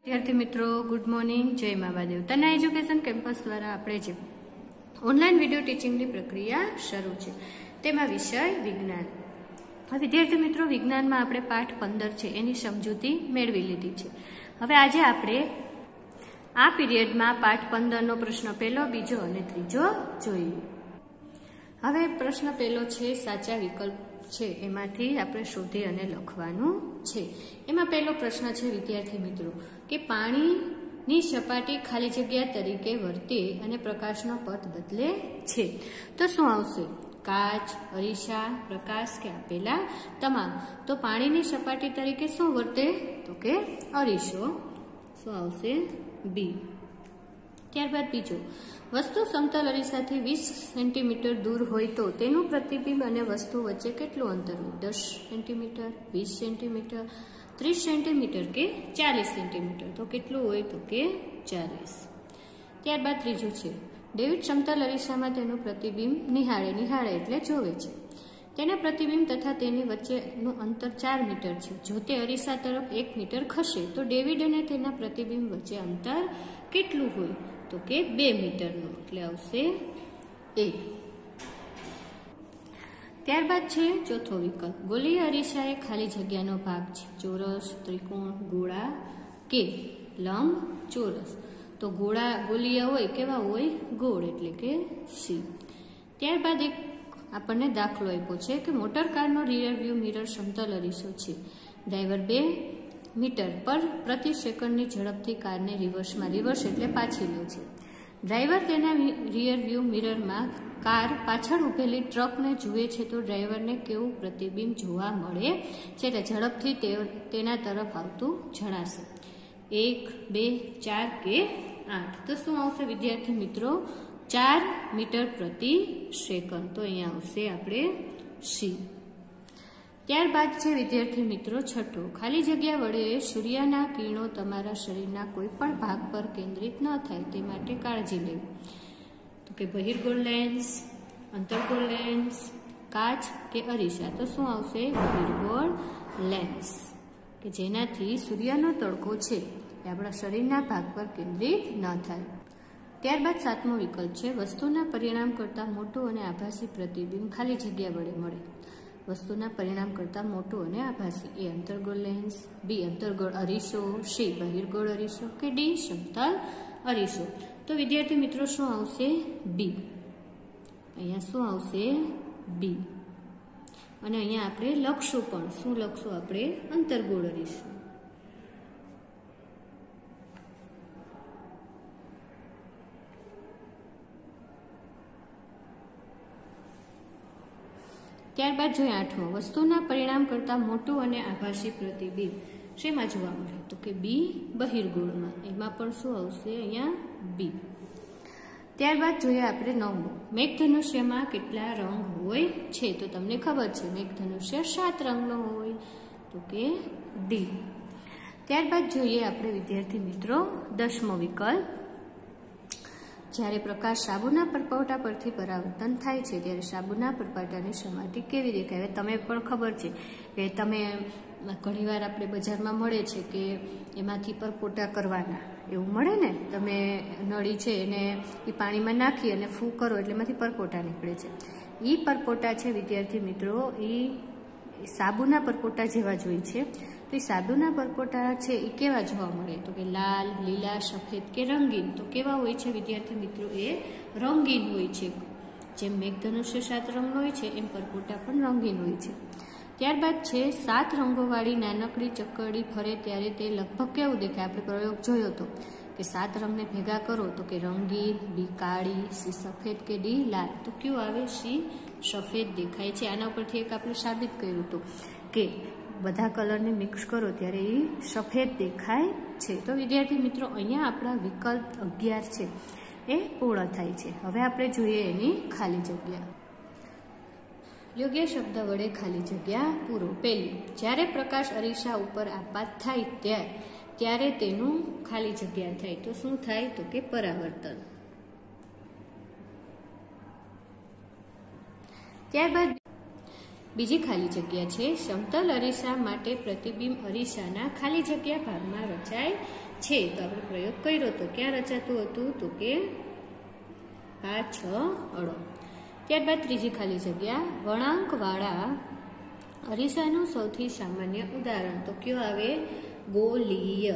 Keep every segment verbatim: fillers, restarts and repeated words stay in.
विद्यार्थी मित्रों good morning जय महादेव तना एज्युकेशन केम्पस द्वारा આપણે જે ઓનલાઈન વિડિયો ટીચિંગની પ્રક્રિયા શરૂ છે તેમાં વિષય વિજ્ઞાન। હવે વિદ્યાર્થી મિત્રો વિજ્ઞાનમાં આપણે પાઠ પંદર છે એની સમજૂતી મેળવી લીધી છે। હવે આજે આપણે આ પીરિયડમાં પાઠ પંદર નો પ્રશ્ન પહેલો બીજો અને ત્રીજો જોઈએ। હવે પ્રશ્ન પહેલો છે સાચા વિકલ્પ છે એમાંથી આપણે શોધી અને લખવાનું છે। એમાં પહેલો પ્રશ્ન છે વિદ્યાર્થી મિત્રો કે પાણીની સપાટી ખાલી જગ્યા તરીકે વર્તે અને પ્રકાશનો પથ બદલે છે તો શું આવશે? કાચ, અરીસા, પ્રકાશ કે આપેલા તમામ। તો પાણીની સપાટી તરીકે શું વર્તે? તો કે અરીસો। શું આવશે? બી। ત્યારબાદ બીજો, વસ્તુ સમતલ અરીસાથી વીસ સેન્ટીમીટર દૂર હોય તો તેનું પ્રતિબિંબ અને વસ્તુ વચ્ચે કેટલું અંતર હોય? દસ સેન્ટીમીટર, વીસ સેન્ટીમીટર, ત્રીસ સેન્ટીમીટર કે ચાલીસ સેન્ટીમીટર? તો કેટલું હોય? તો કે ચાલીસ। ત્યારબાદ ત્રીજું છે, ડેવિડ સમતલ અરીસામાં તેનું પ્રતિબિંબ નિહાળે નિહાળે એટલે જોવે છે। તેના પ્રતિબિંબ તથા તેની વચ્ચેનું અંતર ચાર મીટર છે। જો તે અરીસા તરફ એક મીટર ખસે તો ડેવિડ અને તેના પ્રતિબિંબ વચ્ચે અંતર કેટલું હોય? તો કે બે મીટરનું, એટલે આવશે એ। ત્યારબાદ છે ચોથો વિકલ્પ, ગોલીય અરીસા એ ખાલી જગ્યાનો ભાગ છે। ચોરસ, ત્રિકોણ, ગોળા કે લંબ ચોરસ? તો ગોળા ગોલીય હોય કેવા હોય? ગોળ, એટલે કે સી। ત્યારબાદ એક આપણને દાખલો આપ્યો છે કે મોટર કારનો રિયર વ્યૂ મિરર સમતલ અરીસો છે। ડ્રાઈવર બે મીટર પર પ્રતિ સેકન્ડની ઝડપથી કારને રિવર્સમાં, રિવર્સ એટલે પાછી લે છે। ડ્રાઈવર તેના રિયર વ્યૂ મિરરમાં કાર પાછળ ઉભેલી ટ્રકને જુએ છે તો ડ્રાઈવરને કેવું પ્રતિબિંબ જોવા મળે છે? તે ઝડપથી તેના તરફ આવતું જણાશે। એક, બે, ચાર કે આઠ? તો શું આવશે વિદ્યાર્થી મિત્રો? ચાર મીટર પ્રતિ સેકન્ડ। તો અહીંયા આવશે આપણે સી। ત્યારબાદ છે વિદ્યાર્થી મિત્રો છઠ્ઠો, ખાલી જગ્યા વડે સૂર્યના કિરણો તમારા શરીરના કોઈ પણ ભાગ પર કેન્દ્રિત ન થાય તે માટે કાળજી લેવી। તો કે બહિર્ગોળ લેન્સ, અંતર્ગોળ લેન્સ, કાચ કે અરીસા? તો શું આવશે? બહિર્ગોળ લેન્સ, કે જેનાથી સૂર્યનો તડકો છે એ આપણા શરીરના ભાગ પર કેન્દ્રિત ન થાય। ત્યારબાદ સાતમો વિકલ્પ છે, વસ્તુના પરિણામ કરતાં મોટું અને આભાસી પ્રતિબિંબ ખાલી જગ્યા વડે મળે। વસ્તુના પરિણામ કરતાં મોટું અને આભાસી? એ અંતર્ગોળ લેન્સ, બી અંતર્ગોળ અરીસો, સી બહિર્ગોળ અરીસો કે ડી સમતલ અરીસો? તો વિદ્યાર્થી મિત્રો શું આવશે? બી। અહીંયા શું આવશે? બી। અને અહીંયા આપણે લખશું પણ શું લખશું? આપણે અંતર્ગોળ અરીસો। ત્યારબાદ જોઈએ આઠમો, વસ્તુના પરિણામ કરતાં મોટું અને આભાસી પ્રતિબિંબ શેમાં જોવા મળે? તો કે બી બહિર્ગોળમાં। એમાં પણ શું આવશે? અહીંયા બી। ત્યારબાદ જોઈએ આપણે નવમો, મેઘધનુષ્યમાં કેટલા રંગ હોય છે? તો તમને ખબર છે મેઘધનુષ્ય સાત રંગનો હોય, તો કે ડી। ત્યારબાદ જોઈએ આપણે વિદ્યાર્થી મિત્રો દસમો વિકલ્પ, જ્યારે પ્રકાશ સાબુના પરપોટા પરથી પરાવર્તન થાય છે ત્યારે સાબુના પરપોટાની સપાટી કેવી દેખાય? તમે પણ ખબર છે કે તમે ઘણીવાર આપણે બજારમાં મળે છે કે એમાંથી પરપોટા કરવાના એવું મળે ને, તમે નળી છે એને એ પાણીમાં નાખી અને ફૂ કરો એટલે એમાંથી પરપોટા નીકળે છે। એ પરપોટા છે વિદ્યાર્થી મિત્રો એ સાબુના પરપોટા જેવા જ હોય છે। તો એ સાબુના પરપોટા છે એ કેવા જોવા મળે? તો કે લાલ, લીલા, સફેદ કે રંગીન? તો કેવા હોય છે વિદ્યાર્થી મિત્રો? એ રંગીન હોય છે। જેમ મેઘધનુષ્ય સાત રંગનો હોય છે એમ પરપોટા પણ રંગીન હોય છે। ત્યારબાદ છે સાત રંગોવાળી નાનકડી ચકરડી ફરે ત્યારે તે લગભગ કેવું દેખાય? આપણે પ્રયોગ જોયો હતો કે સાત રંગને ભેગા કરો તો કે રંગીન, બી કાળી, સી સફેદ કે ડી લાલ? તો કયું આવે? સી સફેદ દેખાય છે। આના ઉપરથી એક આપણે સાબિત કર્યું હતું કે બધા કલરને મિક્સ કરો ત્યારે એ સફેદ દેખાય છે। તો વિદ્યાર્થી મિત્રો અહીંયા આપણા વિકલ્પ અગિયાર છે એ પૂર્ણ થાય છે। હવે આપણે જોઈએ એની ખાલી જગ્યા। યોગ્ય શબ્દ વડે ખાલી જગ્યા પૂરો। પહેલી, જ્યારે પ્રકાશ અરીસા ઉપર આપાત થાય ત્યારે ત્યારે તેનું ખાલી જગ્યા થાય। તો શું થાય? તો કે પરાવર્તન। ત્યારબાદ બીજી ખાલી જગ્યા છે, સમતલ અરીસા માટે પ્રતિબિંબ અરીસાના ખાલી જગ્યા ભાગમાં રચાય છે. તો આપણે પ્રયોગ કર્યો તો ક્યાં રચાતું હતું? તો કે પાછળ. ત્યારબાદ ત્રીજી ખાલી જગ્યા, વળાંકવાળા અરીસાનું સૌથી સામાન્ય ઉદાહરણ તો કયું આવે? ગોલીય.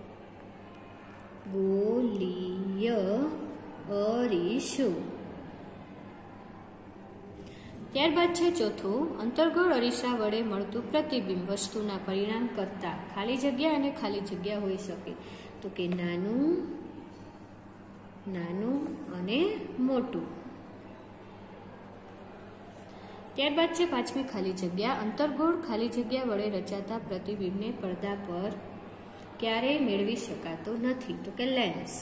ગોલીય અરીસું. ત્યારબાદ છે ચોથું, અંતર્ગોળ અરીસા વડે મળતું પ્રતિબિંબ વસ્તુના પરિણામ કરતા ખાલી જગ્યા અને ખાલી જગ્યા હોઈ શકે. તો કે નાનું, નાનું અને મોટું. ત્યારબાદ છે પાંચમી ખાલી જગ્યા, અંતર્ગોળ ખાલી જગ્યા વડે રચાતા પ્રતિબિંબને પડદા પર ક્યારેય મેળવી શકાતો નથી. તો કે લેન્સ.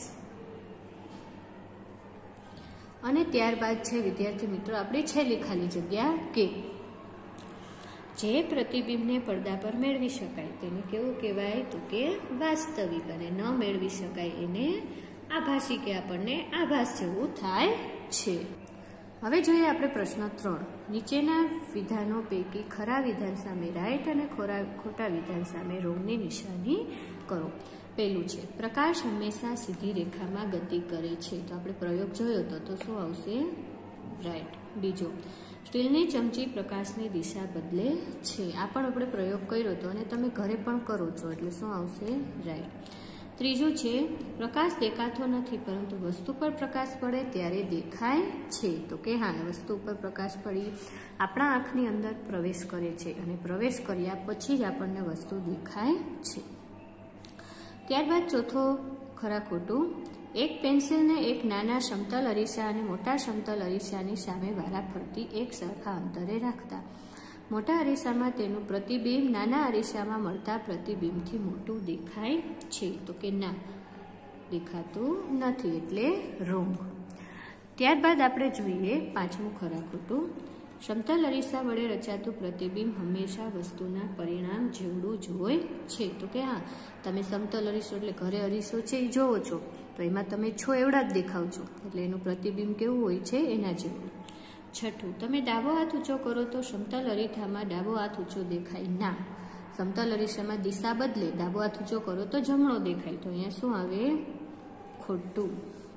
અને ત્યારબાદ છે વિદ્યાર્થી મિત્રો આપણી છેલ્લી ખાલી જગ્યા કે જે પ્રતિબિંબને પડદા પર મેળવી શકાય તેને કેવું કહેવાય? તો કે વાસ્તવિક. અને ન મેળવી શકાય એને આભાસી, કે આપણને આભાસ જેવું થાય છે. હવે જોઈએ આપણે પ્રશ્ન ત્રણ. નીચેના વિધાનો પૈકી ખરા વિધાન સામે રાઈટ અને ખોરા ખોટા વિધાન સામે રોંગની નિશાની કરો. પહેલું છે, પ્રકાશ હંમેશા સીધી રેખામાં ગતિ કરે છે. તો આપણે પ્રયોગ જોયો હતો, તો શું આવશે? રાઈટ. બીજો, સ્ટીલની ચમચી પ્રકાશની દિશા બદલે છે. આ પણ આપણે પ્રયોગ કર્યો હતો અને તમે ઘરે પણ કરો છો, એટલે શું આવશે? રાઈટ. ત્રીજું છે, પ્રકાશ દેખાતો નથી પરંતુ વસ્તુ પર પ્રકાશ પડે ત્યારે દેખાય છે. તો કે હા, વસ્તુ ઉપર પ્રકાશ પડી આપણા આંખની અંદર પ્રવેશ કરે છે અને પ્રવેશ કર્યા પછી જ આપણને વસ્તુ દેખાય છે. ત્યારબાદ ચોથો ખરા ખોટું, એક પેન્સિલને એક નાના સમતલ અરીસા અને મોટા સમતલ અરીસાની સામે વારાફરતી એક સરખા અંતરે રાખતા મોટા અરીસામાં તેનું પ્રતિબિંબ નાના અરીસામાં મળતા પ્રતિબિંબથી મોટું દેખાય છે. તો કે ના, દેખાતું નથી, એટલે રોંગ. ત્યારબાદ આપણે જોઈએ પાંચમું ખરા ખોટું, સમતલ અરીસા વડે રચાતું પ્રતિબિંબ હંમેશા વસ્તુના પરિણામ જેવડું જ હોય છે. તો કે હા, તમે સમતલ અરીસો એટલે ઘરે અરીસો છે એ જોવો છો, તો એમાં તમે છો એવડા જ દેખાવ છો, એટલે એનું પ્રતિબિંબ કેવું હોય છે? એના જેવું. છઠ્ઠું, તમે ડાબો હાથ ઊંચો કરો તો સમતલ અરીસામાં ડાબો હાથ ઊંચો દેખાય ના. સમતલ અરીસામાં દિશા બદલે ડાબો હાથ ઊંચો કરો તો જમણો દેખાય. તો અહીંયા શું આવે? ખોટું.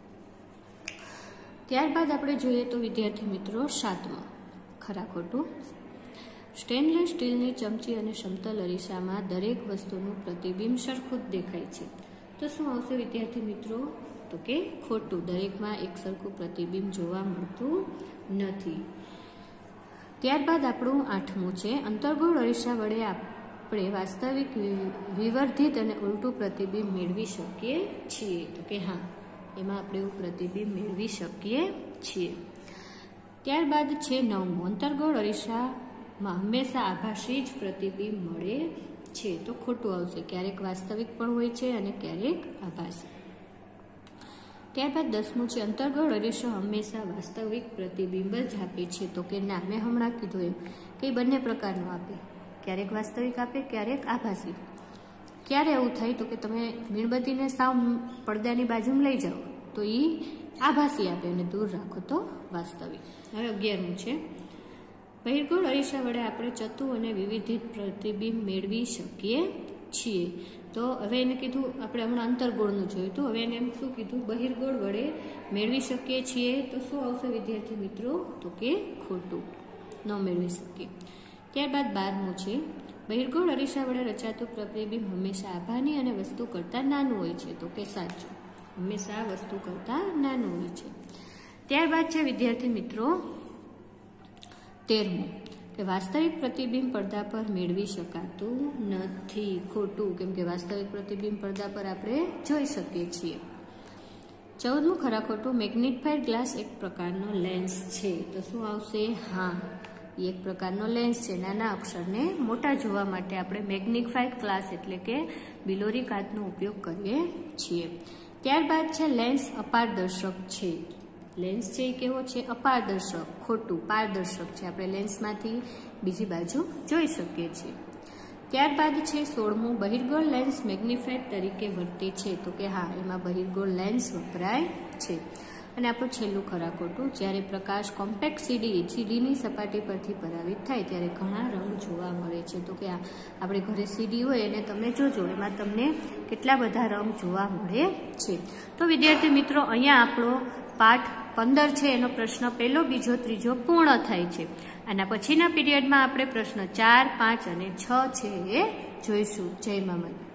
ત્યારબાદ આપણે જોઈએ તો વિદ્યાર્થી મિત્રો સાતમું ખરા ખોટું, સ્ટેનલેસ સ્ટીલની ચમચી અને સમતલ અરીસામાં દરેક વસ્તુનું પ્રતિબિંબ સરખું જ દેખાય છે. તો શું આવશે વિદ્યાર્થી મિત્રો? તો કે ખોટું. દરેકમાં એક સરખું પ્રતિબિંબ જોવા મળતું નથી. ત્યારબાદ આપણું આઠમું છે, અંતર્ગોળ અરીસા વડે આપણે વાસ્તવિક, વિવર્ધિત અને ઉલટું પ્રતિબિંબ મેળવી શકીએ છીએ. તો કે હા, એમાં આપણે એવું પ્રતિબિંબ મેળવી શકીએ છીએ. ત્યારબાદ છે નવમું, અંતર્ગોળ અરીસામાં હંમેશા આભાસી જ પ્રતિબિંબ મળે છે. તો ખોટું આવશે. ક્યારેક વાસ્તવિક પણ હોય છે અને ક્યારેક આભાસી. ત્યારબાદ દસમું છે, અંતર્ગોળ અરીસો હંમેશા વાસ્તવિક પ્રતિબિંબ જ આપે છે. તો કે ના, મેં હમણાં કીધું એમ કે બંને પ્રકારનું આપે, ક્યારેક વાસ્તવિક આપે, ક્યારેક આભાસી. ક્યારે એવું થાય? તો કે તમે મીણબત્તીને સાવ પડદાની બાજુમાં લઈ જાઓ તો એ આભાસી આપે અને દૂર રાખો તો વાસ્તવિક. હવે અગિયારમું છે, બહિર્ગોળ અરીસા વડે આપણે ચતુ અને વિવિધિત પ્રતિબિંબ મેળવી શકીએ છીએ. તો હવે એને કીધું, આપણે હમણાં અંતર્ગોળનું જોયું હતું, હવે એને એમ શું કીધું? બહિર્ગોળ વડે મેળવી શકીએ છીએ. તો શું આવશે વિદ્યાર્થી મિત્રો? તો કે ખોટું, ન મેળવી શકીએ. ત્યારબાદ બારમું છે, બહિર્ગોળ અરીસા વડે રચાતું પ્રતિબિંબ હંમેશા આભાની અને વસ્તુ કરતાં નાનું હોય છે. તો કે સાચું, હંમેશા વસ્તુ કરતાં નાનું હોય છે. ત્યારબાદ છે વિદ્યાર્થી મિત્રો તેરમું, કે વાસ્તવિક પ્રતિબિંબ પડદા પર મેળવી શકાતું નથી. ખોટું, કેમ કે વાસ્તવિક પ્રતિબિંબ પડદા પર આપણે જોઈ શકીએ છીએ. ચૌદમું ખરા ખોટું, મેગ્નિફાઈડ ગ્લાસ એક પ્રકારનો લેન્સ છે. તો શું આવશે? હા, એ એક પ્રકારનો લેન્સ છે. નાના અક્ષરને મોટા જોવા માટે આપણે મેગ્નિફાઈડ ગ્લાસ એટલે કે બિલોરી કાચનો ઉપયોગ કરીએ છીએ. ત્યારબાદ છે લેન્સ અપારદર્શક છે. લેન્સ છે એ કેવો છે? અપારદર્શક. ખોટું, પારદર્શક છે. આપણે લેન્સમાંથી બીજી બાજુ જોઈ શકીએ છીએ. ત્યારબાદ છે સોળમું, બહિર્ગોળ લેન્સ મેગ્નિફાઈડ તરીકે વર્તે છે. તો કે હા, એમાં બહિર્ગોળ લેન્સ વપરાય છે. અને આપણું છેલ્લું ખરા ખોટું, જ્યારે પ્રકાશ કોમ્પેક્ટ સીડી સીડીની સપાટી પરથી પરાવિત થાય ત્યારે ઘણા રંગ જોવા મળે છે. તો કે આપણે ઘરે સીડી હોય અને તમે જોજો એમાં તમને કેટલા બધા રંગ જોવા મળે છે. તો વિદ્યાર્થી મિત્રો, અહીંયા આપણો પાઠ પંદર છે એનો પ્રશ્ન પહેલો, બીજો, ત્રીજો પૂર્ણ થાય છે. આના પછીના પીરિયડમાં આપણે પ્રશ્ન ચાર, પાંચ અને છ છે એ જોઈશું. જય મામા.